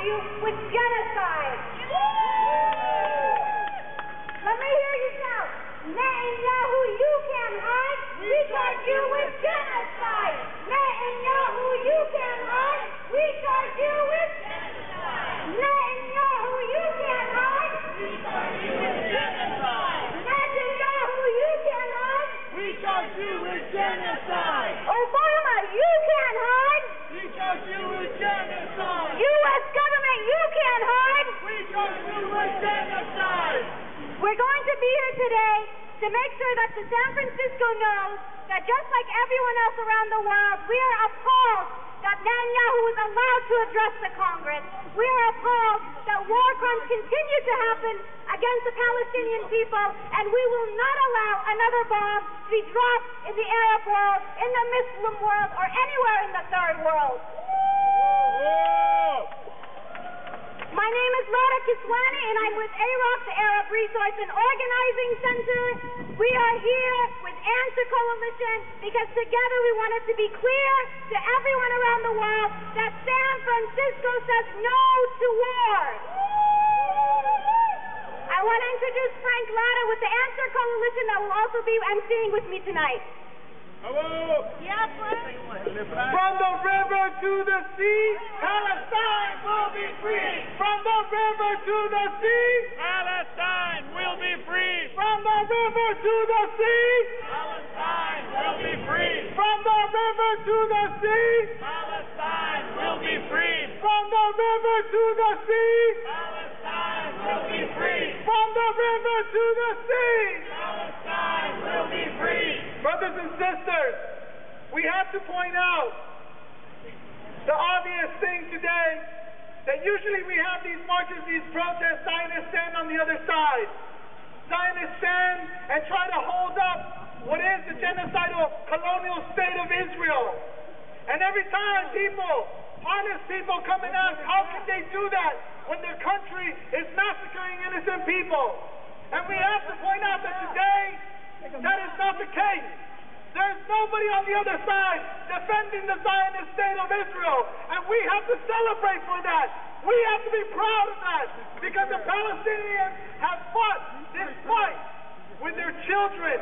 you with genocide. Let me hear you shout. Netanyahu, you can't hide. We charge you with genocide. Netanyahu, you can't hide. We charge you with genocide. Netanyahu, you can't hide. We charge you with genocide. Netanyahu, you can't hide. We charge you with genocide. Obama, you can't hide. We charge you with genocide. U.S. government, you can't hide. We charge you with genocide. We're going to be here today to make sure that the San Francisco knows that just like everyone else around the world, we are appalled that Netanyahu is allowed to address the Congress. We are appalled that war crimes continue to happen against the Palestinian people, and we will not allow another bomb to be dropped in the Arab world, in the Muslim world, or anywhere in the third world. My name is Laura Kiswani, and I'm with AROC, the Arab Resource and Organizing Center. We are here with Answer Coalition because together we want it to be clear to everyone around the world that San Francisco says no to war. I want to introduce Frank Latta with the Answer Coalition that will also be emceeing with me tonight. Hello. Yeah, Frank. From the river to the sea, Palestine will be free. From the river to the sea, Palestine will be free. From the river to the sea, Palestine will be free. From the river to the sea, Palestine will be free. From the river to the sea, Palestine will be free. From the river to the sea, Palestine will be free. Brothers and sisters, we have to point out the obvious thing today, that usually we have these marches, these protests, Zionists stand on the other side. Zionists stand and try to hold up what is the genocidal colonial state of Israel. And every time people, honest people come and ask, how can they do that when their country is massacring innocent people? And we have to point out that today, that is not the case. There's nobody on the other side defending the Zionist state of Israel, and we have to celebrate for that. We have to be proud of that, because the Palestinians have fought this fight with their children,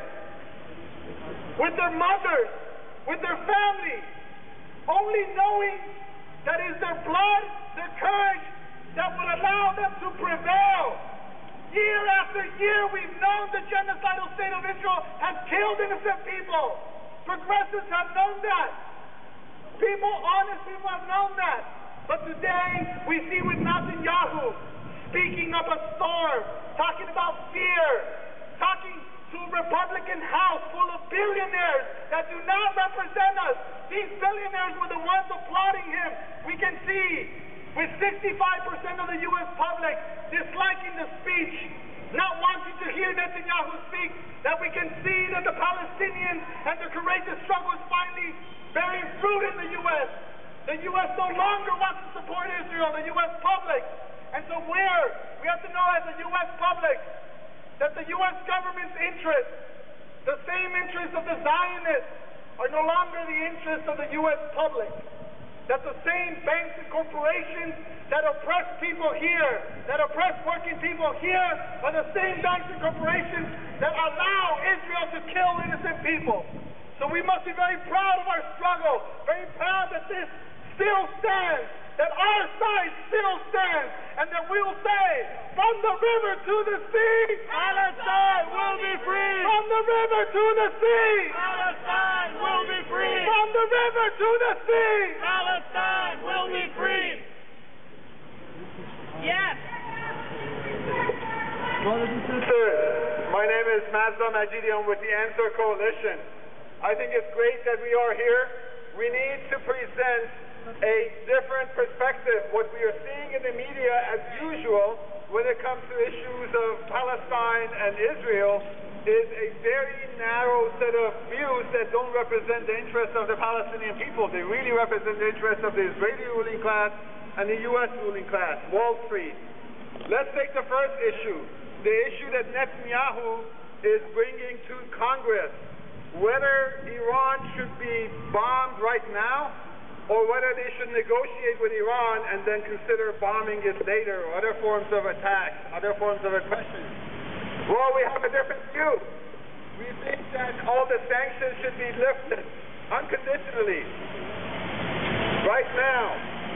with their mothers, with their families, only knowing that it's their blood, their courage, that would allow them to prevail. Year after year, we've known the genocidal state of Israel has killed innocent people. Progressives have known that. People, honest people, have known that. But today, we see with Netanyahu speaking up a storm, talking about fear, talking to a Republican House full of billionaires that do not represent us. These billionaires were the ones applauding him. We can see with 65% of the U.S. public disliking the speech, not wanting to hear Netanyahu speak, that we can see that the Palestinians and the courageous struggle is finally bearing fruit in the U.S. The U.S. no longer wants to support Israel, the U.S. public. And so we have to know as the U.S. public that the U.S. government's interests, the same interests of the Zionists, are no longer the interests of the U.S. public. That the same banks and corporations that oppress people here, that oppress working people here, are the same banks and corporations that allow Israel to kill innocent people. So we must be very proud of our struggle, very proud that this still stands, that our side still stands, and that we will say, from the river to the sea, Palestine will be free. From the river to the sea, Palestine will be free. From the river to the sea, Palestine will be free. Yes. Brothers and sisters, my name is Mazda Majidi. I'm with the Answer Coalition. I think it's great that we are here. We need to present a different perspective. What we are seeing in the media, as usual, when it comes to issues of Palestine and Israel, is a very narrow set of views that don't represent the interests of the Palestinian people. They really represent the interests of the Israeli ruling class and the U.S. ruling class, Wall Street. Let's take the first issue, the issue that Netanyahu is bringing to Congress, whether Iran should be bombed right now or whether they should negotiate with Iran and then consider bombing it later, or other forms of attacks, other forms of aggression. Well, we have a different view. We think that all the sanctions should be lifted unconditionally. Right now,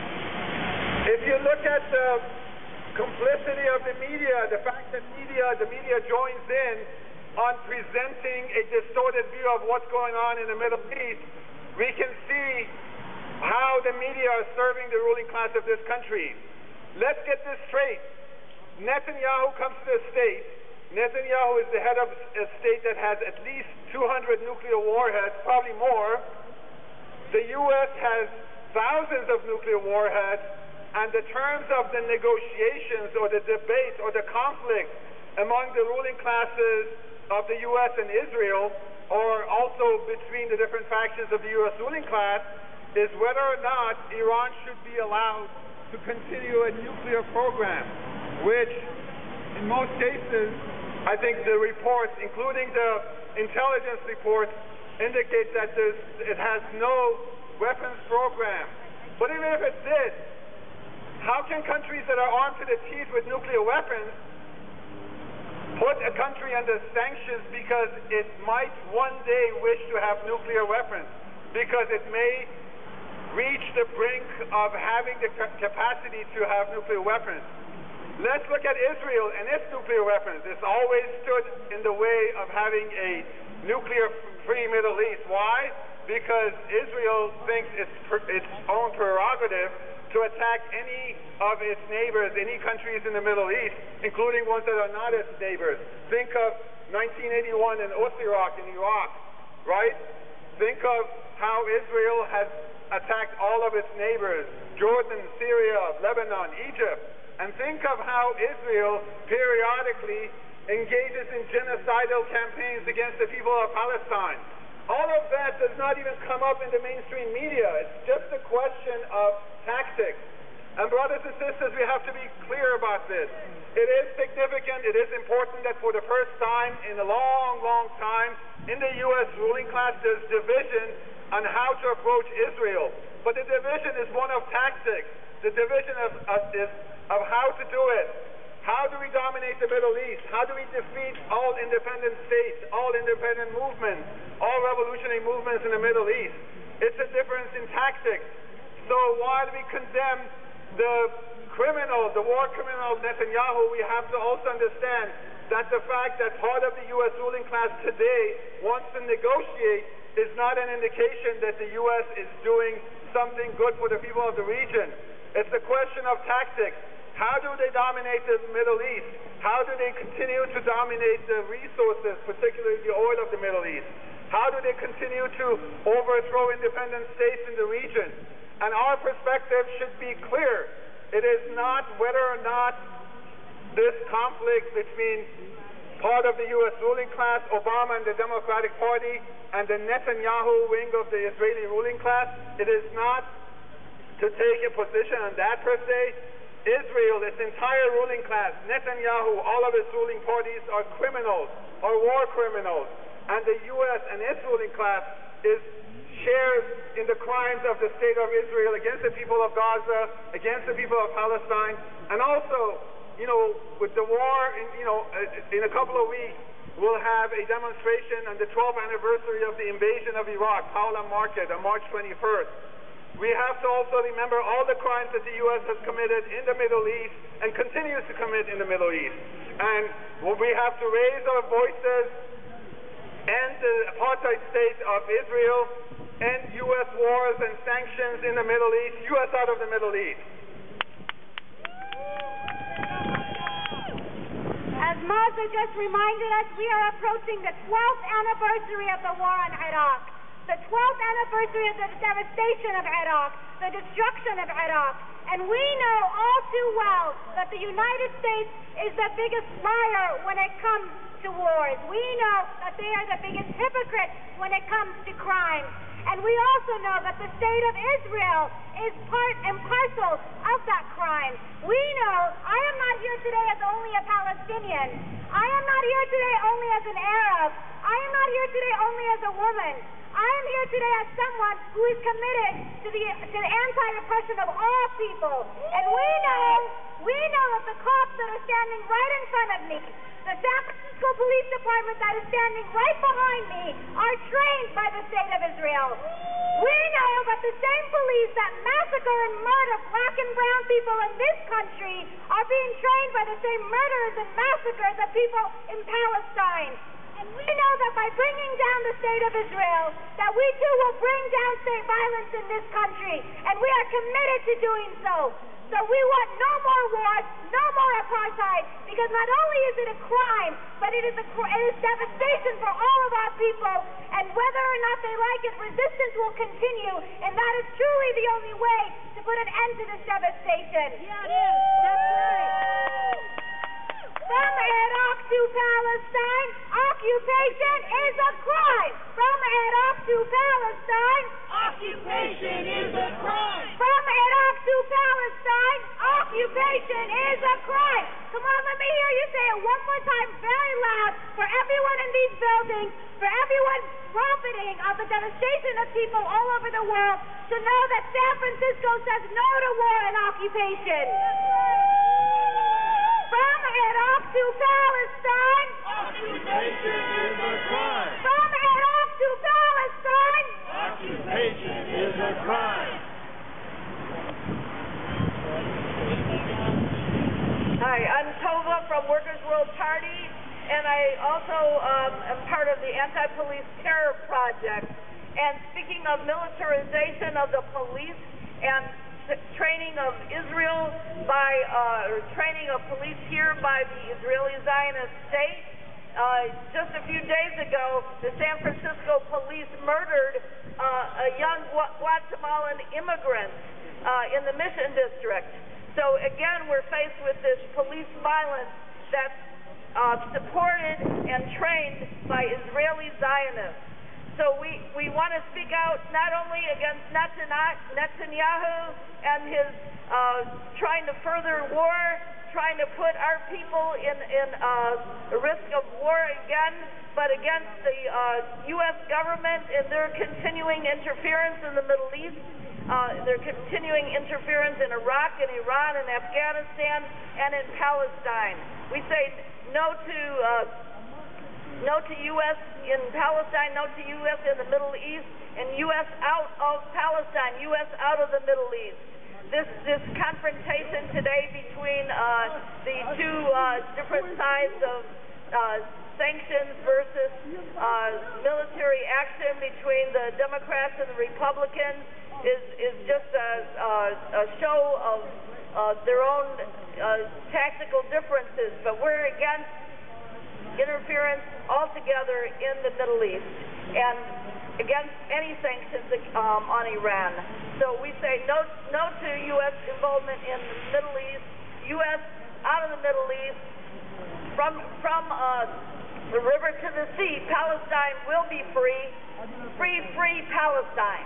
if you look at the complicity of the media, the fact that the media joins in on presenting a distorted view of what's going on in the Middle East, we can see how the media are serving the ruling class of this country. Let's get this straight. Netanyahu comes to the state. Netanyahu is the head of a state that has at least 200 nuclear warheads, probably more. The U.S. has thousands of nuclear warheads, and the terms of the negotiations or the debate or the conflict among the ruling classes of the U.S. and Israel, or also between the different factions of the U.S. ruling class, is whether or not Iran should be allowed to continue a nuclear program, which in most cases, I think the reports, including the intelligence reports, indicate that it has no weapons program. But even if it did, how can countries that are armed to the teeth with nuclear weapons put a country under sanctions because it might one day wish to have nuclear weapons, because it may reach the brink of having the capacity to have nuclear weapons? Let's look at Israel and its nuclear weapons. It's always stood in the way of having a nuclear-free Middle East. Why? Because Israel thinks it's its own prerogative to attack any of its neighbors, any countries in the Middle East, including ones that are not its neighbors. Think of 1981 and Iraq in Iraq, right? Think of how Israel has attacked all of its neighbors, Jordan, Syria, Lebanon, Egypt. And think of how Israel periodically engages in genocidal campaigns against the people of Palestine. All of that does not even come up in the mainstream media. It's just a question of tactics. And brothers and sisters, we have to be clear about this. It is significant, it is important that for the first time in a long, long time in the U.S. ruling class, there's division on how to approach Israel. But the division is one of tactics. The division is of how to do it. How do we dominate the Middle East? How do we defeat all independent states, all independent movements, all revolutionary movements in the Middle East? It's a difference in tactics. So while we condemn the criminal, the war criminal Netanyahu, we have to also understand that the fact that part of the U.S. ruling class today wants to negotiate is not an indication that the U.S. is doing something good for the people of the region. It's a question of tactics. How do they dominate the Middle East? How do they continue to dominate the resources, particularly the oil of the Middle East? How do they continue to overthrow independent states in the region? And our perspective should be clear. It is not whether or not this conflict between part of the U.S. ruling class, Obama and the Democratic Party, and the Netanyahu wing of the Israeli ruling class. It is not to take a position on that per se. Israel, its entire ruling class, Netanyahu, all of its ruling parties are criminals, are war criminals. And the U.S. and its ruling class shares in the crimes of the state of Israel against the people of Gaza, against the people of Palestine. And also, with the war, in a couple of weeks, we'll have a demonstration on the 12th anniversary of the invasion of Iraq, Paula Market, on March 21st. We have to also remember all the crimes that the U.S. has committed in the Middle East and continues to commit in the Middle East. And we have to raise our voices, end the apartheid state of Israel, end U.S. wars and sanctions in the Middle East, U.S. out of the Middle East. As Mazda just reminded us, we are approaching the 12th anniversary of the war on Iraq. The 12th anniversary of the devastation of Iraq, the destruction of Iraq. And we know all too well that the United States is the biggest liar when it comes to wars. We know that they are the biggest hypocrites when it comes to crime. And we also know that the state of Israel is part and parcel of that crime. We know, I am not here today as only a Palestinian. I am not here today only as an Arab. I am not here today only as a woman. I am here today as someone who is committed to the anti-oppression of all people. And we know that the cops that are standing right in front of me, the San Francisco Police Department that is standing right behind me, are trained by the state of Israel. We know that the same police that massacre and murder black and brown people in this country are being trained by the same murderers and massacres of people in Palestine. And we know that by bringing down the state of Israel, that we too will bring down state violence in this country. And we are committed to doing so. So we want no more wars, no more apartheid, because not only is it a crime, but it is devastation for all of our people. And whether or not they like it, resistance will continue. And that is truly the only way to put an end to this devastation. Yeah, it is. That's right. From Iraq to Palestine, occupation is a crime. From Iraq to Palestine, Occupation is a crime. From Iraq to Palestine, occupation is a crime. Come on, let me hear you say it one more time very loud for everyone in these buildings, for everyone profiting of the devastation of people all over the world, to know that San Francisco says no to war and occupation. From Iraq to Palestine, Occupation is a crime. From Iraq to Palestine, Occupation is a crime. Hi, I'm Tova from Workers' World Party, and I also am part of the Anti-Police Terror Project. And speaking of militarization of the police and training of Israel by training of police here by the Israeli Zionist state, just a few days ago, the San Francisco police murdered a young Guatemalan immigrant in the Mission District. So again, we're faced with this police violence that's supported and trained by Israeli Zionists. So we want to speak out not only against Netanyahu and his trying to further war, trying to put our people in a risk of war again, but against the U.S. government and their continuing interference in the Middle East, their continuing interference in Iraq and Iran and Afghanistan and in Palestine. We say no to U.S. in Palestine, no to U.S. in the Middle East, and U.S. out of Palestine, U.S. out of the Middle East. This confrontation today between the two different sides of sanctions versus military action between the Democrats and the Republicans is just a show of their own tactical differences, but we're against interference altogether in the Middle East and against any sanctions on Iran. So we say no to U.S. involvement in the Middle East, U.S. out of the Middle East. From the river to the sea, Palestine will be free. Free, free Palestine.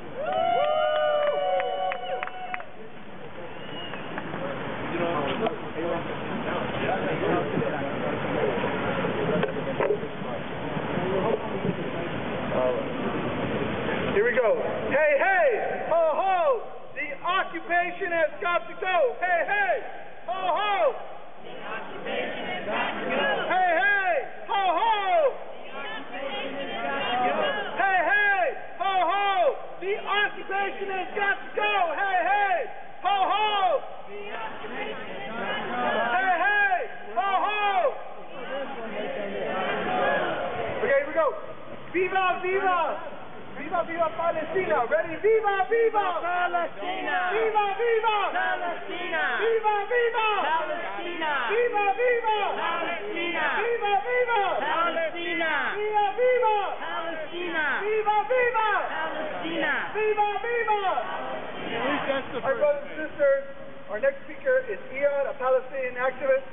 Here we go. Hey, hey, ho, ho. The occupation has got to go. Hey, hey, ho, ho. The occupation has got to go. Hey, hey, ho, ho. The occupation has got to go. Hey, hey, ho, ho. The occupation has got to go. Hey, hey, ho, ho. The occupation has got to go. Hey, hey, ho, ho. Okay, here we go. Viva, viva. Viva, viva Palestina. Ready? Viva, viva. Palestina. Viva, viva. Palestina. Viva, viva. Palestina. Viva, viva. Palestina. Viva, viva. Palestina. Viva, viva. Palestina. Viva, viva. Palestina. Viva, viva. Our brothers and sisters, our next speaker is Iyad, a Palestinian activist.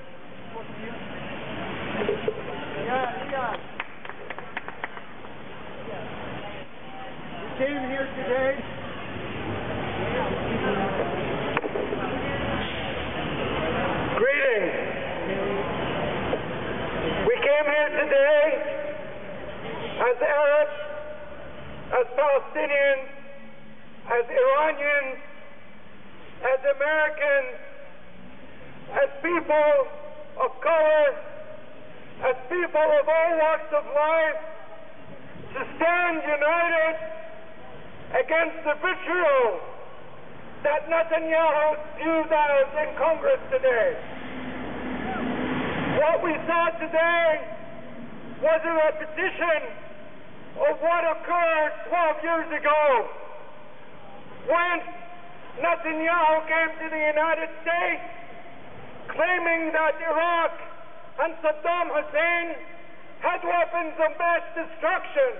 Iyad. We came here today Greetings. We came here today as Arabs, as Palestinians, as Iranians, as Americans, as people of color, as people of all walks of life, to stand united against the vitriol that Netanyahu spews out in Congress today. What we saw today was a repetition of what occurred 12 years ago when Netanyahu came to the United States claiming that Iraq and Saddam Hussein had weapons of mass destruction,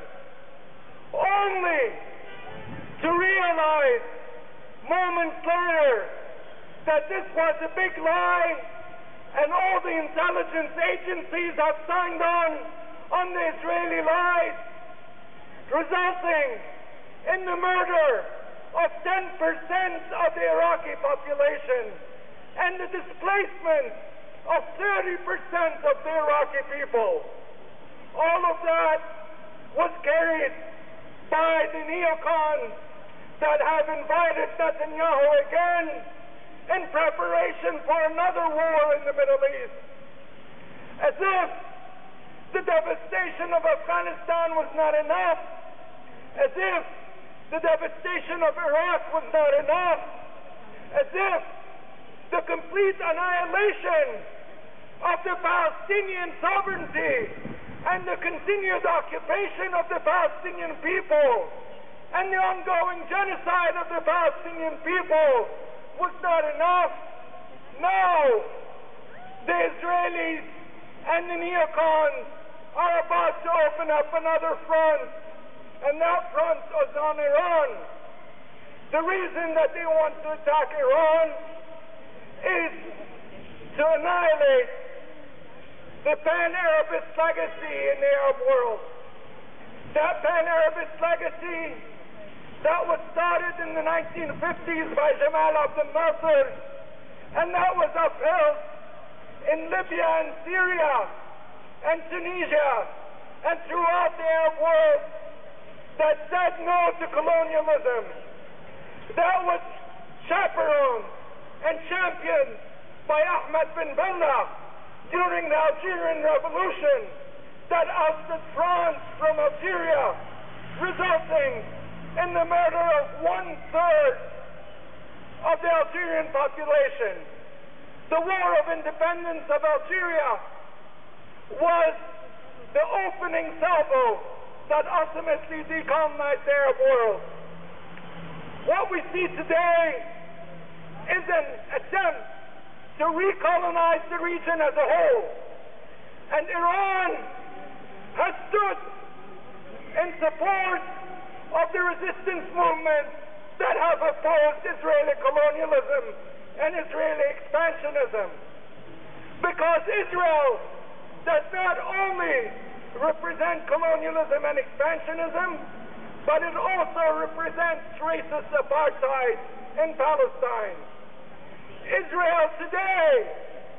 only to realize moments later that this was a big lie and all the intelligence agencies have signed on the Israeli lies, resulting in the murder of 10% of the Iraqi population and the displacement of 30% of the Iraqi people. All of that was carried by the neocons that have invited Netanyahu again in preparation for another war in the Middle East. As if the devastation of Afghanistan was not enough, as if the devastation of Iraq was not enough, as if the complete annihilation of the Palestinian sovereignty and the continued occupation of the Palestinian people and the ongoing genocide of the Palestinian people was not enough. Now, the Israelis and the neocons are about to open up another front, and that front is on Iran. The reason that they want to attack Iran is to annihilate the Pan-Arabist legacy in the Arab world. That Pan-Arabist legacy that was started in the 1950s by Jamal Abdel Nasser, and that was upheld in Libya and Syria and Tunisia and throughout the Arab world, that said no to colonialism, that was chaperoned and championed by Ahmed bin Bella during the Algerian Revolution, that ousted France from Algeria, resulting in the murder of 1/3 of the Algerian population. The War of Independence of Algeria was the opening salvo that ultimately decolonized the Arab world. What we see today is an attempt to recolonize the region as a whole. And Iran has stood in support of the resistance movements that have opposed Israeli colonialism and Israeli expansionism. Because Israel does not only represent colonialism and expansionism, but it also represents racist apartheid in Palestine. Israel today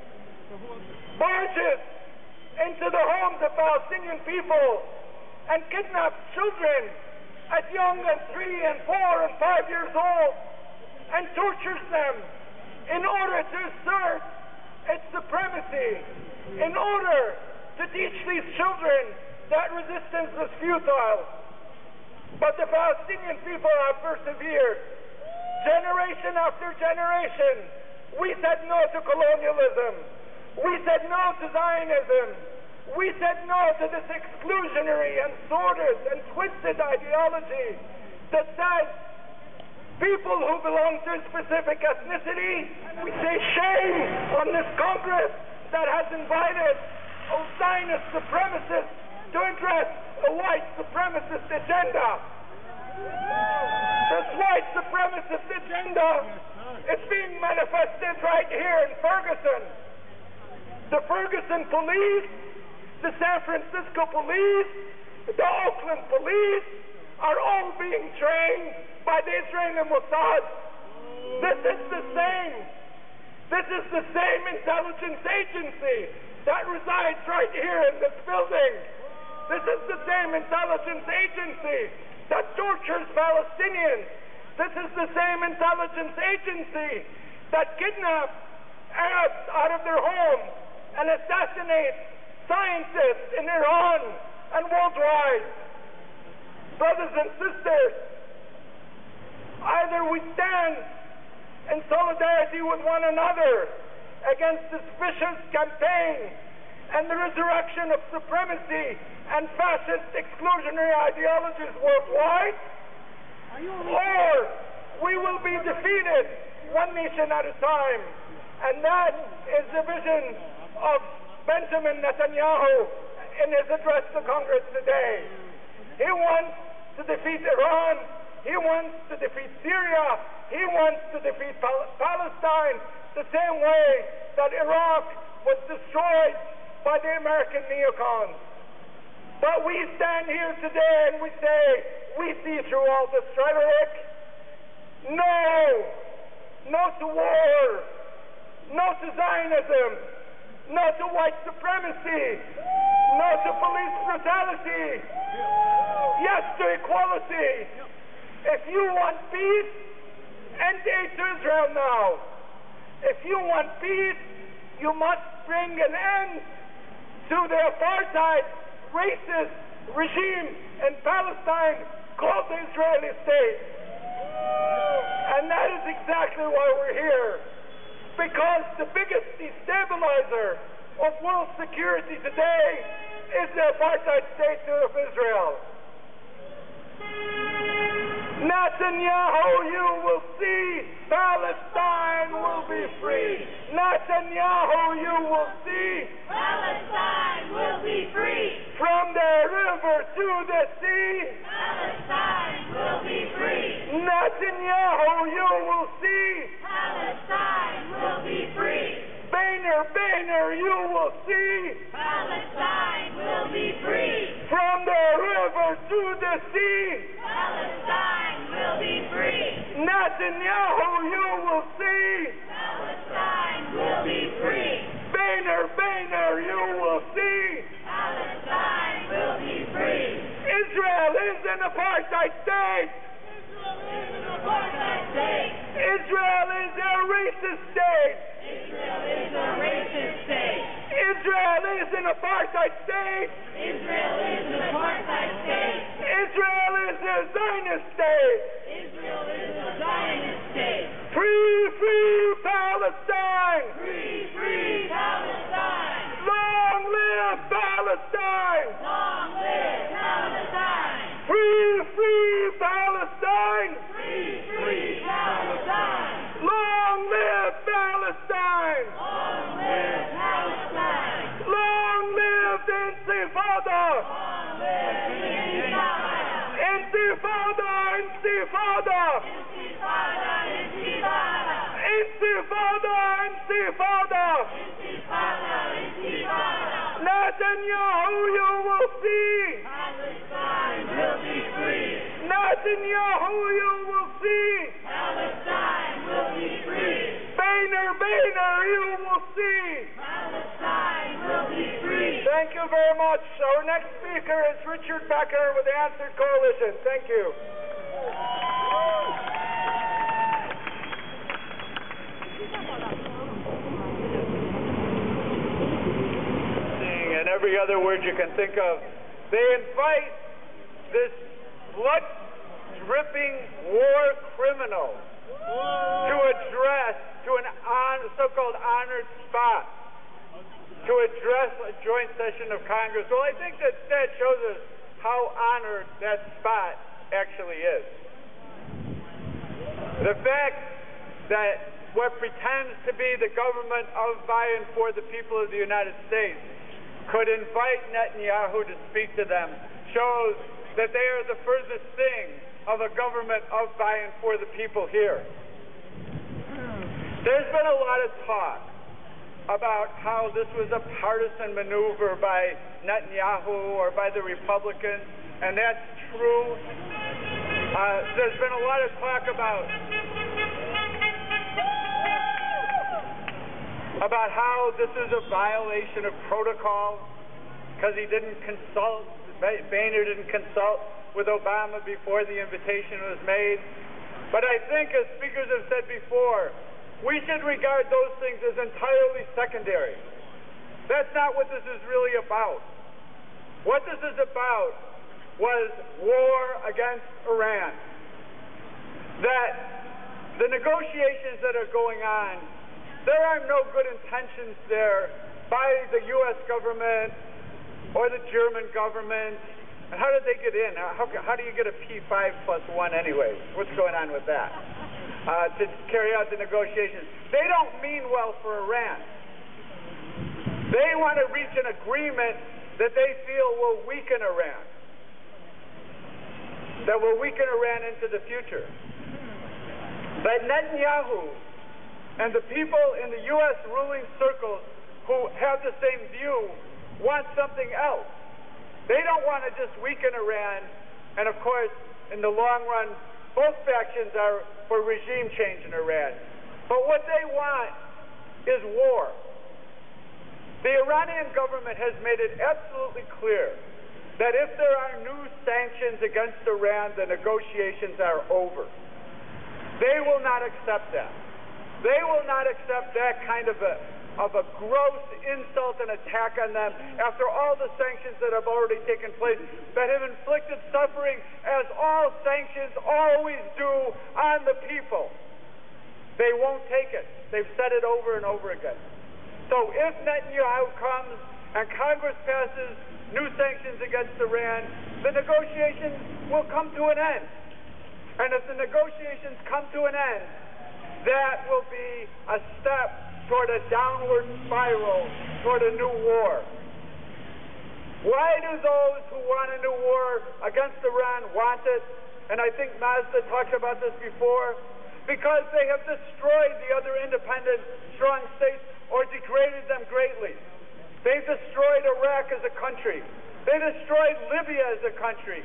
barges into the homes of Palestinian people and kidnaps children as young as 3 and 4 and 5 years old and tortures them in order to assert its supremacy, in order to teach these children that resistance was futile. But the Palestinian people have persevered. Generation after generation, we said no to colonialism. We said no to Zionism. We said no to this exclusionary and sordid and twisted ideology that says people who belong to a specific ethnicity, we say shame on this Congress that has invited a Zionist supremacist to address a white supremacist agenda. This white supremacist agenda is being manifested right here in Ferguson. The Ferguson police, the San Francisco police, the Oakland police are all being trained by the Israeli Mossad. This is the same intelligence agency that resides right here in this building. This is the same intelligence agency that tortures Palestinians. This is the same intelligence agency that kidnaps Arabs out of their homes and assassinates scientists in Iran and worldwide. Brothers and sisters, either we stand in solidarity with one another against this vicious campaign and the resurrection of supremacy and fascist exclusionary ideologies worldwide, or we will be defeated one nation at a time. And that is the vision of Benjamin Netanyahu in his address to Congress today. He wants to defeat Iran. He wants to defeat Syria. He wants to defeat Palestine the same way that Iraq was destroyed by the American neocons. But we stand here today and we say, we see through all this rhetoric. No! No to war! No to Zionism! No to white supremacy! No to police brutality! Yes to equality! If you want peace, end aid to Israel now. If you want peace, you must bring an end to the apartheid racist regime in Palestine called the Israeli state. And that is exactly why we're here. Because the biggest destabilizer of world security today is the apartheid state of Israel. Netanyahu, you will see Palestine will be free. Netanyahu, you will see Palestine will be free. From the river to the sea, Palestine will be free. Netanyahu, you will see Palestine will be free. Boehner, you will see Palestine will be free. From the river to the sea, Palestine will be free. Netanyahu, you will see Palestine will be free. Boehner, you will see Palestine will be free. Israel is an apartheid state. Apartheid state. Israel is a racist state. Israel is a racist state. Israel is an apartheid state. Israel is an apartheid state. Israel is a Zionist state. Israel is a Zionist state. Free Palestine. Free Palestine. Long live Palestine. Long live Palestine. Free Palestine. Free Palestine. Long live Palestine. Long live Palestine. Long live the Intifada. Long live Intifada. Intifada, Intifada. Intifada, Intifada. Intifada, Intifada. Intifada, Intifada. Netanyahu, you will see. Palestine will be free. Netanyahu, you will see. Palestine will be free. Boehner, you will see. Palestine will be free. Thank you very much. Our next speaker is Richard Becker with the Answered Coalition. Thank you. And every other word you can think of. They invite this blood-dripping war criminal to address, to a so-called honored spot, to address a joint session of Congress. Well, I think that shows us how honored that spot actually is. The fact that what pretends to be the government of, by, and for the people of the United States could invite Netanyahu to speak to them shows that they are the furthest thing of a government of, by, and for the people here. There's been a lot of talk about how this was a partisan maneuver by Netanyahu or by the Republicans, and that's true. There's been a lot of talk about how this is a violation of protocol because he didn't consult, Boehner didn't consult with Obama before the invitation was made. But I think, as speakers have said before, we should regard those things as entirely secondary. That's not what this is really about. What this is about was war against Iran. That the negotiations that are going on, there are no good intentions there by the U.S. government or the German government. And how did they get in? How do you get a P5+1 anyway? What's going on with that? To carry out the negotiations. They don't mean well for Iran. They want to reach an agreement that they feel will weaken Iran. That will weaken Iran into the future. But Netanyahu and the people in the U.S. ruling circles who have the same view want something else. They don't want to just weaken Iran, and of course, in the long run, both factions are for regime change in Iran. But what they want is war. The Iranian government has made it absolutely clear that if there are new sanctions against Iran, the negotiations are over. They will not accept that. They will not accept that kind of a gross insult and attack on them after all the sanctions that have already taken place, that have inflicted suffering, as all sanctions always do, on the people. They won't take it. They've said it over and over again. So if Netanyahu comes and Congress passes new sanctions against Iran, the negotiations will come to an end. And if the negotiations come to an end, that will be a step toward a downward spiral, toward a new war. Why do those who want a new war against Iran want it? And I think Mazda talked about this before. Because they have destroyed the other independent, strong states or degraded them greatly. They've destroyed Iraq as a country. They destroyed Libya as a country.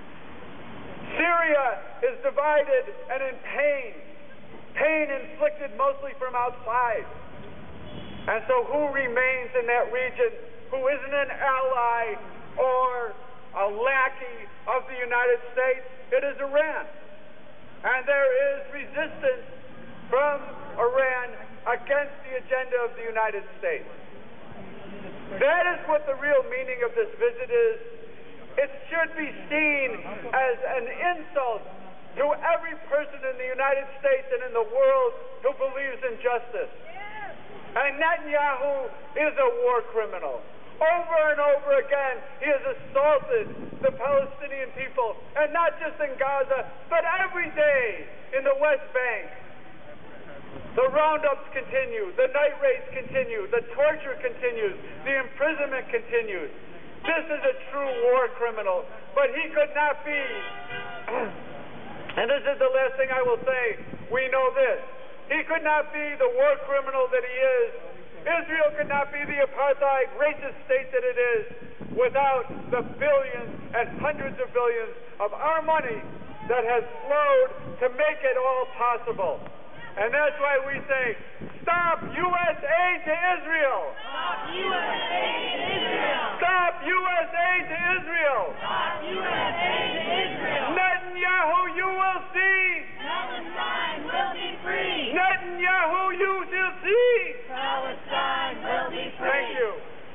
Syria is divided and in pain. Pain inflicted mostly from outside. And so who remains in that region who isn't an ally or a lackey of the United States? It is Iran. And there is resistance from Iran against the agenda of the United States. That is what the real meaning of this visit is. It should be seen as an insult to every person in the United States and in the world who believes in justice. And Netanyahu is a war criminal. Over and over again, he has assaulted the Palestinian people, and not just in Gaza, but every day in the West Bank. The roundups continue, the night raids continue, the torture continues, the imprisonment continues. This is a true war criminal, but he could not be, and this is the last thing I will say, we know this, he could not be the war criminal that he is. Israel could not be the apartheid, racist state that it is without the billions and hundreds of billions of our money that has flowed to make it all possible. And that's why we say, stop U.S. aid to Israel! Stop U.S. aid to Israel! Stop U.S. aid to Israel! Stop U.S. aid to Israel! Netanyahu, you will see! Palestine will be free! Netanyahu, you shall see! Palestine will be free! Thank you.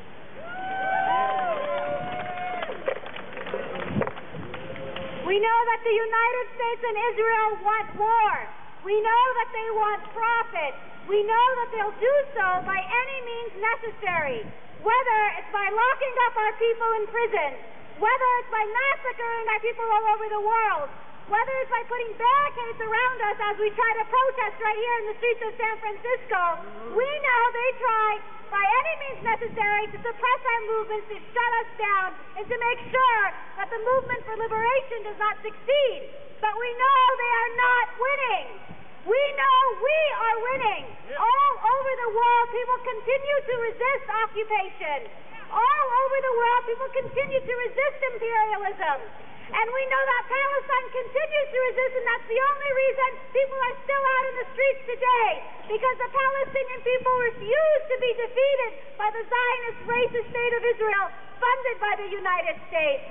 We know that the United States and Israel want war. We know that they want profit. We know that they'll do so by any means necessary, whether it's by locking up our people in prison, whether it's by massacring our people all over the world, whether it's by putting barricades around us as we try to protest right here in the streets of San Francisco. We know they try by any means necessary to suppress our movements, to shut us down, and to make sure that the movement for liberation does not succeed. But we know they are not winning. We know we are winning. All over the world, people continue to resist occupation. All over the world, people continue to resist imperialism. And we know that Palestine continues to resist, and that's the only reason people are still out in the streets today. Because the Palestinian people refuse to be defeated by the Zionist racist state of Israel, funded by the United States.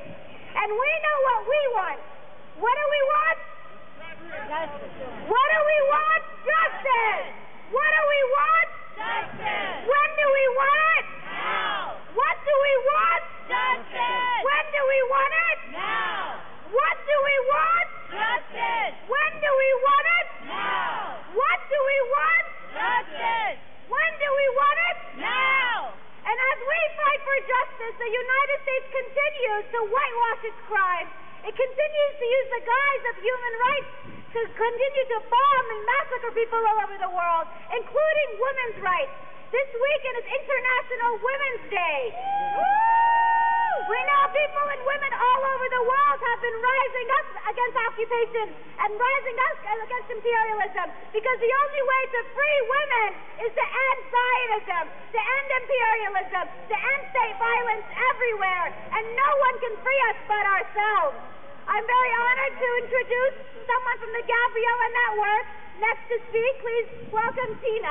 And we know what we want. What do we want? Justice. What do we want? Justice. What do we want? Justice. When do we want it? Now. What do we want? Justice. When do we want it? Now. What do we want? Justice. When do we want it? Now. What do we want? Justice. When do we want it? Now. And as we fight for justice, the United States continues to whitewash its crimes. It continues to use the guise of human rights to continue to bomb and massacre people all over the world, including women's rights. This weekend is International Women's Day. We know people and women all over the world have been rising up against occupation and rising up against imperialism, because the only way to free women is to end Zionism, to end imperialism, to end state violence everywhere, and no one can free us but ourselves. I'm very honored to introduce someone from the Gabriella Network. Next to speak, please welcome Tina.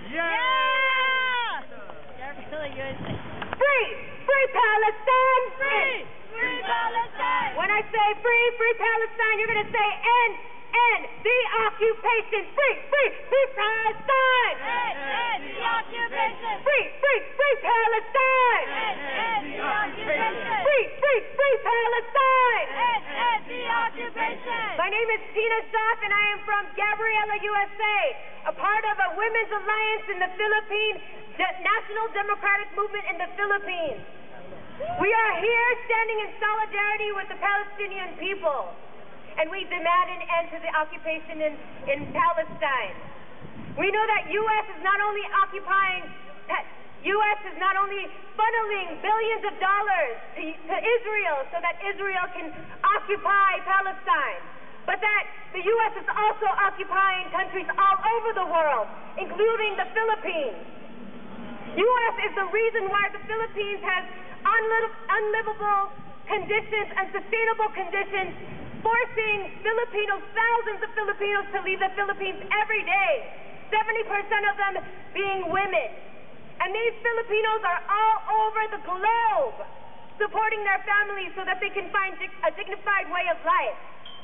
Yeah! You're really good. Free! Free Palestine! Free! Free Palestine! When I say free, free Palestine, you're going to say end the occupation. Free, free, free Palestine! End the occupation! Free, free, free Palestine! End the occupation! Free, free, free Palestine! End the occupation! My name is Tina Soff, and I am from Gabriella, USA, a part of a women's alliance in the Philippines, the National Democratic Movement in the Philippines. We are here standing in solidarity with the Palestinian people, and we demand an end to the occupation in Palestine. We know that U.S. is not only funneling billions of dollars to Israel so that Israel can occupy Palestine, but that the U.S. is also occupying countries all over the world, including the Philippines. U.S. is the reason why the Philippines has unlivable conditions and sustainable conditions, forcing thousands of Filipinos to leave the Philippines every day, 70% of them being women. And these Filipinos are all over the globe supporting their families so that they can find a dignified way of life.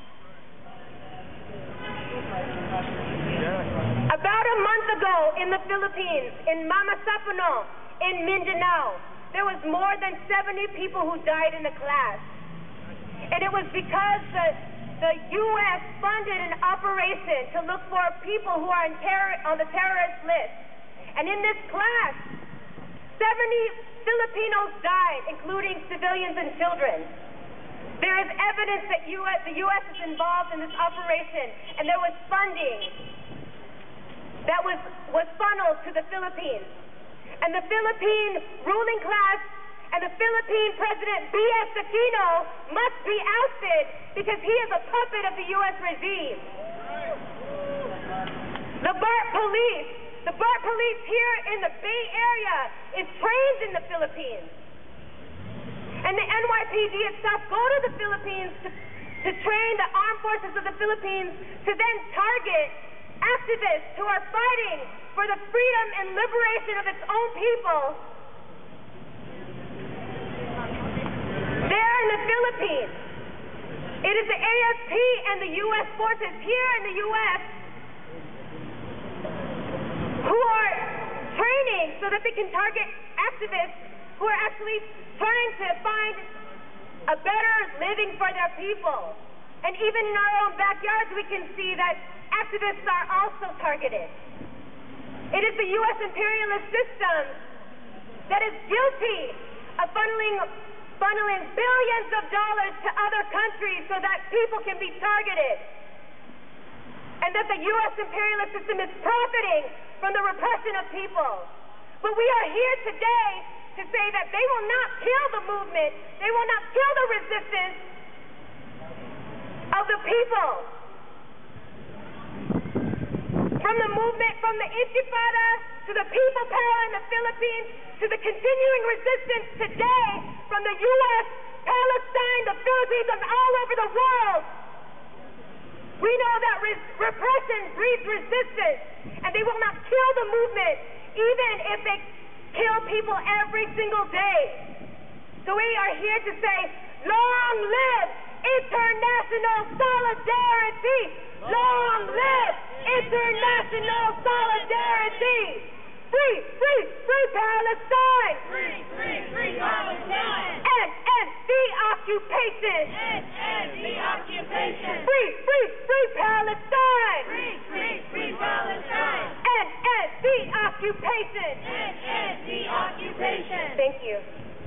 About a month ago in the Philippines, in Mamasapuno, in Mindanao, there was more than 70 people who died in a clash. And it was because the U.S. funded an operation to look for people who are on the terrorist list. And in this clash, 70 Filipinos died, including civilians and children. There is evidence that the U.S. is involved in this operation, and there was funding that was funneled to the Philippines. And the Philippine ruling class and the Philippine President B.S. Aquino must be ousted because he is a puppet of the U.S. regime. The BART police here in the Bay Area is trained in the Philippines. And the NYPD itself go to the Philippines to train the armed forces of the Philippines to then target activists who are fighting for the freedom and liberation of its own people there in the Philippines. It is the AFP and the U.S. forces here in the U.S. who are training so that they can target activists who are actually trying to find a better living for their people. And even in our own backyards, we can see that activists are also targeted. It is the U.S. imperialist system that is guilty of funneling billions of dollars to other countries so that people can be targeted. And that the U.S. imperialist system is profiting from the repression of people. But we are here today to say that they will not kill the movement, they will not kill the resistance of the people. From the movement, from the Intifada to the people power in the Philippines to the continuing resistance today from the U.S., Palestine, the Philippines, and all over the world. We know that repression breeds resistance, and they will not kill the movement, even if they kill people every single day. So we are here to say, long live international solidarity! Long live international solidarity! Free, free, free Palestine! Free, free, free Palestine! End the occupation! End the occupation! Free, free, free Palestine! Free, free, free Palestine! End the occupation! End the occupation! Thank you.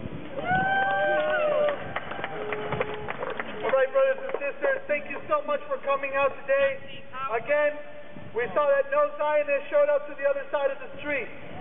All right, brothers and sisters, thank you so much for coming out today. Again, we saw that no Zionists showed up to the other side of the street.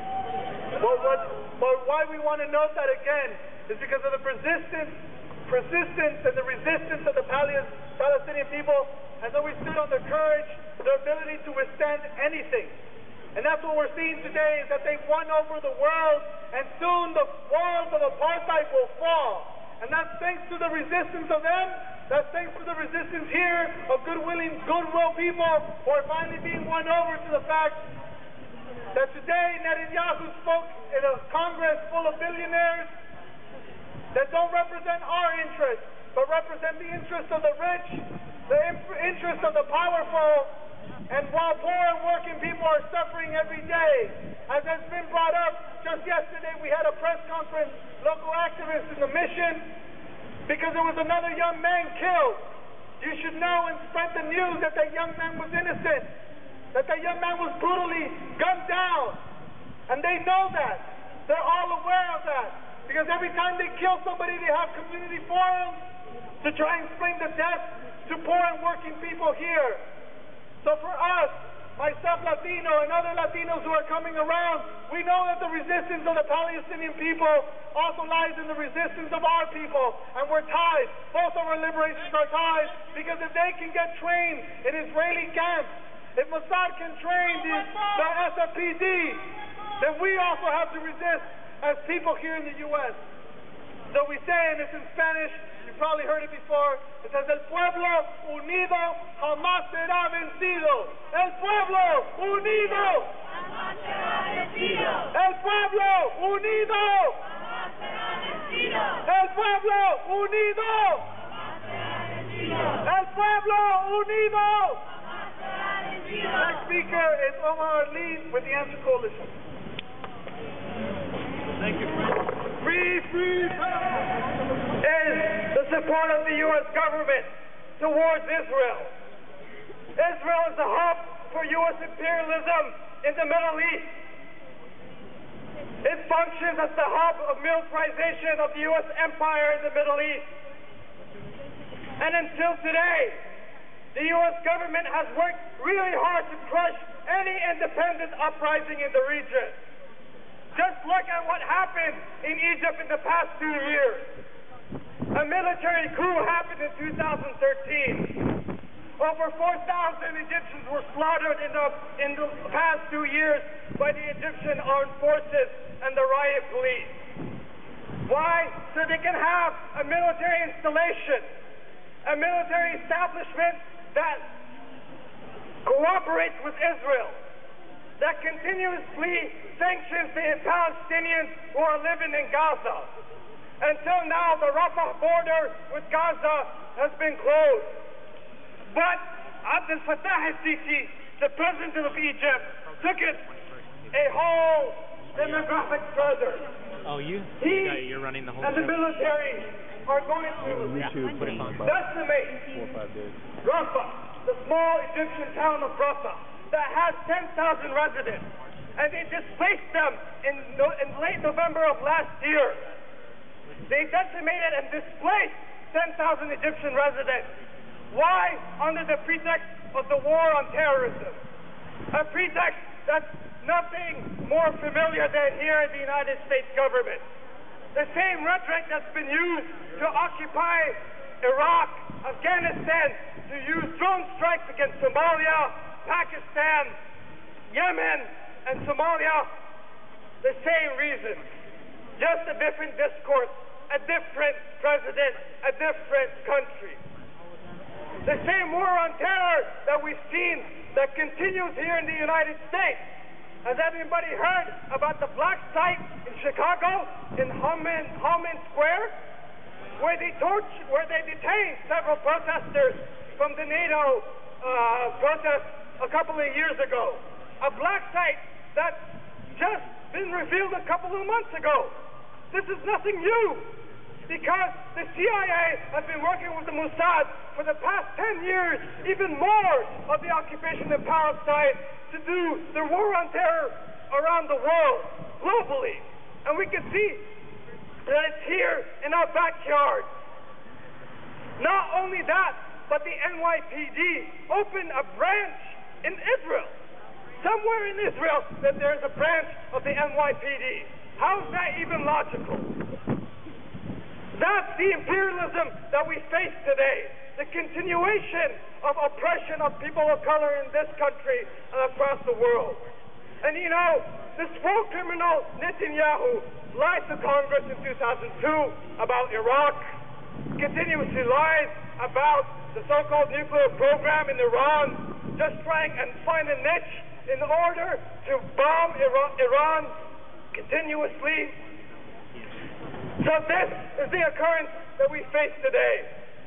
But why we want to note that again is because of the persistence and the resistance of the Palestinian people has always stood on their courage, their ability to withstand anything. And that's what we're seeing today, is that they've won over the world, and soon the walls of apartheid will fall. And that's thanks to the resistance of them. That's thanks to the resistance here of goodwill people who are finally being won over to the fact that today Netanyahu spoke in a Congress full of billionaires that don't represent our interests, but represent the interests of the rich, the interests of the powerful. And while poor and working people are suffering every day, as has been brought up just yesterday, we had a press conference, local activists in the Mission, because there was another young man killed. You should know and spread the news that that young man was innocent, that that young man was brutally gunned down. And they know that. They're all aware of that. Because every time they kill somebody, they have community forums to try and explain the death to poor and working people here. So for us, myself Latino and other Latinos who are coming around, we know that the resistance of the Palestinian people also lies in the resistance of our people. And we're tied. Both of our liberations are tied, because if they can get trained in Israeli camps, if Mossad can train the SFPD, then we also have to resist as people here in the U.S. So we say, and it's in Spanish, you've probably heard it before, it says, el pueblo unido jamás será vencido. El pueblo unido Jamás será vencido. El pueblo unido Jamás será vencido. El pueblo unido Jamás será vencido. El pueblo unido. Jamás será vencido. Next speaker is Omar Ali with the Answer Coalition. Thank you. Free, free, Is the support of the U.S. government towards Israel. Israel is the hub for U.S. imperialism in the Middle East. It functions as the hub of militarization of the U.S. empire in the Middle East. And until today, the U.S. government has worked really hard to crush any independent uprising in the region. Just look at what happened in Egypt in the past 2 years. A military coup happened in 2013. Over 4,000 Egyptians were slaughtered in the past 2 years by the Egyptian armed forces and the riot police. Why? So they can have a military installation, a military establishment that cooperates with Israel, that continuously sanctions the Palestinians who are living in Gaza. Until now, the Rafah border with Gaza has been closed. But Abdel Fattah al-Sisi, the president of Egypt, took it a whole demographic further. Oh, you're running the whole and the show? military are going to decimate Rafah, the small Egyptian town of Rafah, that has 10,000 residents. And they displaced them in late November of last year. They decimated and displaced 10,000 Egyptian residents. Why? Under the pretext of the war on terrorism. A pretext that's nothing more familiar than here in the United States government. The same rhetoric that's been used to occupy Iraq, Afghanistan, to use drone strikes against Somalia, Pakistan, Yemen, and Somalia, the same reason. Just a different discourse, a different president, a different country. The same war on terror that we've seen that continues here in the United States. Has anybody heard about the black site in Chicago, in Homan Square? where they detained several protesters from the NATO protest a couple of years ago. A black site that's just been revealed a couple of months ago. This is nothing new, because the CIA has been working with the Mossad for the past 10 years, even more of the occupation of Palestine, to do the war on terror around the world, globally. And we can see that it's here in our backyard. Not only that, but the NYPD opened a branch in Israel. Somewhere in Israel that there's a branch of the NYPD. How is that even logical? That's the imperialism that we face today. The continuation of oppression of people of color in this country and across the world. And you know, this war criminal Netanyahu lied to Congress in 2002 about Iraq, continuously lies about the so-called nuclear program in Iran, just trying and find a niche in order to bomb Iran continuously. So this is the occurrence that we face today.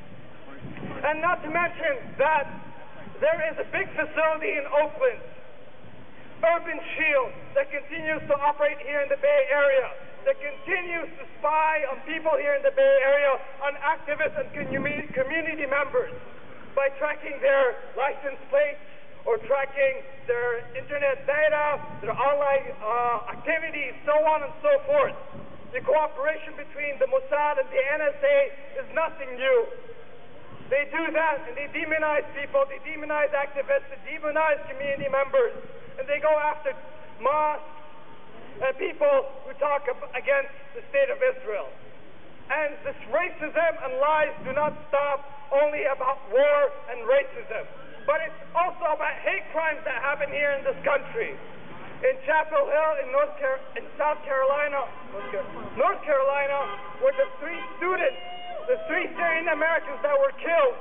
And not to mention that there is a big facility in Oakland, Urban Shield, that continues to operate here in the Bay Area, that continues to spy on people here in the Bay Area, on activists and community members, by tracking their license plates or tracking their internet data, their online activities, so on and so forth. The cooperation between the Mossad and the NSA is nothing new. They do that, and they demonize people, they demonize activists, they demonize community members, and they go after mosques and people who talk against the state of Israel. And this racism and lies do not stop only about war and racism, but it's also about hate crimes that happen here in this country. In Chapel Hill, in North Carolina, where the three Syrian Americans that were killed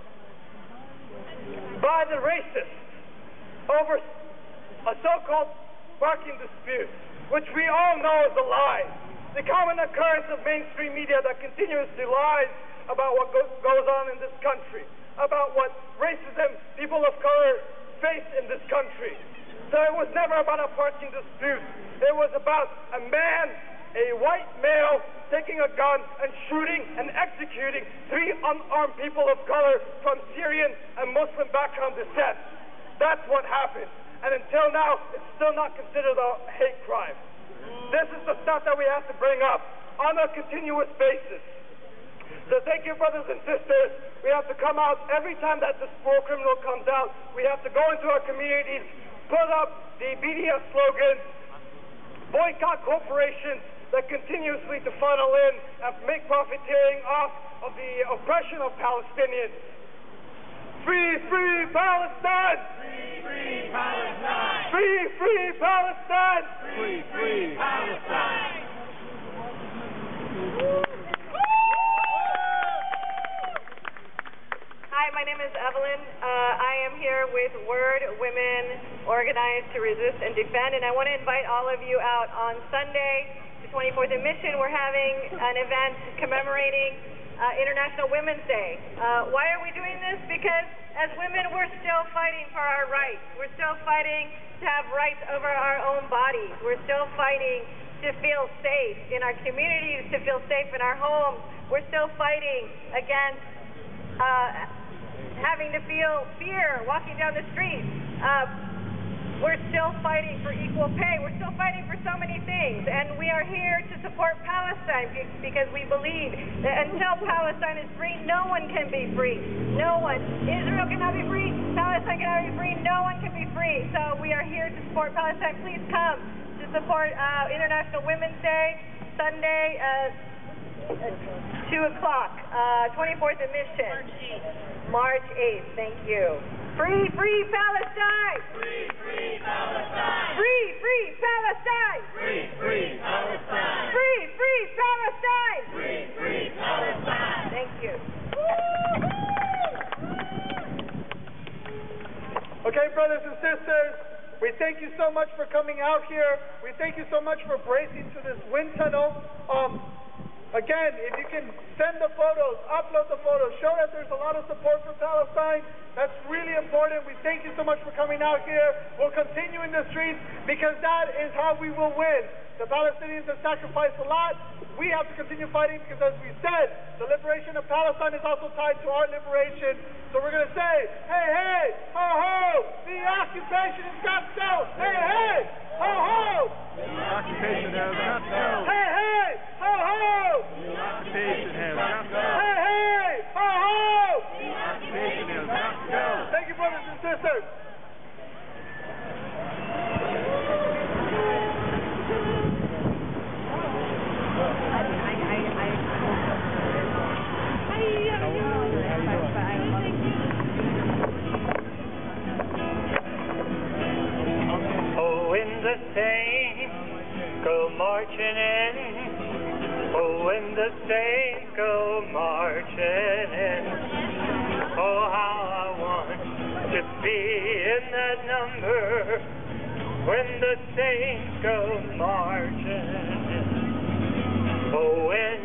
by the racists over a so-called parking dispute, which we all know is a lie. The common occurrence of mainstream media that continuously lies about what goes on in this country, about what racism people of color face in this country. So it was never about a parking dispute. It was about a man, a white male, taking a gun and shooting and executing 3 unarmed people of color from Syrian and Muslim background descent. That's what happened. And until now, it's still not considered a hate crime. This is the stuff that we have to bring up on a continuous basis. So thank you, brothers and sisters. We have to come out every time that this war criminal comes out. We have to go into our communities, put up the BDS slogans, boycott corporations that continuously to funnel in and make profiteering off of the oppression of Palestinians. Free, free Palestine! Free, free Palestine! Free, free Palestine! Free, free Palestine! Hi, my name is Evelyn. I am here with Word Women Organized to Resist and Defend, and I want to invite all of you out on Sunday, the 24th in Mission. We're having an event commemorating International Women's Day. Why are we doing this? Because as women, we're still fighting for our rights. We're still fighting to have rights over our own bodies. We're still fighting to feel safe in our communities, to feel safe in our homes. We're still fighting against having to feel fear walking down the street. We're still fighting for equal pay. We're still fighting for so many things. And we are here to support Palestine because we believe that until Palestine is free, no one can be free. No one. Israel cannot be free. Palestine cannot be free. No one can be free. So we are here to support Palestine. Please come to support International Women's Day, Sunday, 2 o'clock, 24th in Mission. March 8th. Thank you. Free, free Palestine! Free, free Palestine! Free, free Palestine! Free, free Palestine! Free, free Palestine! Free, free Palestine! Thank you. Okay, brothers and sisters, we thank you so much for coming out here. We thank you so much for bracing to this wind tunnel. Again, if you can send the photos, upload the photos, show that there's a lot of support for Palestine, that's really important. We thank you so much for coming out here. We'll continue in the streets because that is how we will win. The Palestinians have sacrificed a lot. We have to continue fighting because, as we said, the liberation of Palestine is also tied to our liberation. So we're going to say, hey, hey, ho, ho, the occupation has got to go. Hey, hey, ho, ho. The occupation has got to go. Hey, hey, ho, ho. The occupation has got to go. Hey, hey, ho, ho. The occupation has got to go. Thank you, brothers and sisters. Oh, when the saints go marching in, oh, when the saints go marching in, oh, how I want to be in that number when the saints go marching in. Oh, when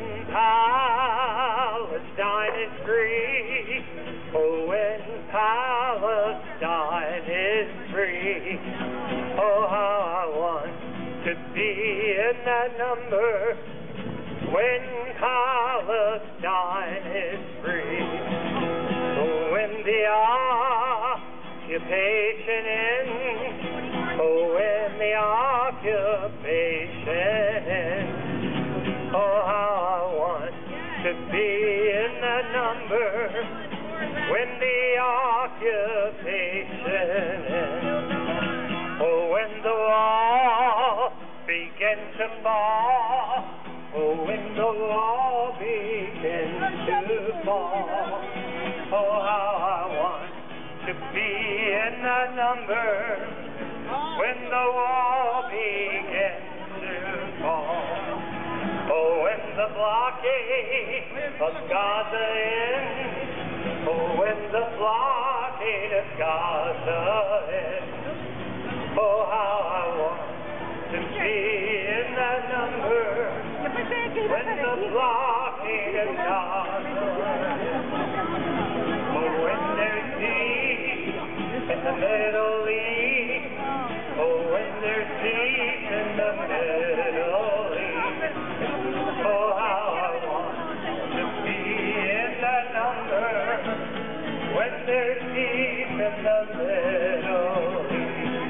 Palestine is free, oh, when Palestine is free, oh, how I want to be in that number when Palestine is free. Oh, when the occupation ends, oh, when the occupation ends, oh, how I want to be in that number when the occupation ends. Oh, when the wall begins to fall, oh, when the wall begins to fall, oh, how I want to be in that number when the wall begins to fall. Oh, when the blockade of Gaza ends, oh, when the blockade of Gaza ends, oh, how I want to be in that number when the blockade of Gaza ends. Oh, when there's peace in the Middle East, oh, when there's peace in the Middle East, oh, how I want to be in that number when there's peace in the Middle East.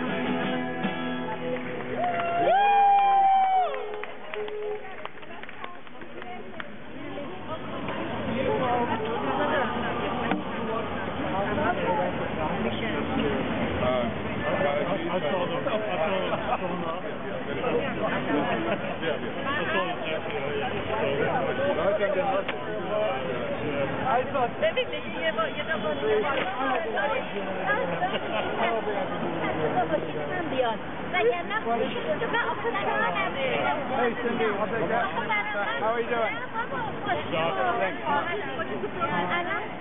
Hey, Cindy, I'll take that. How are you doing?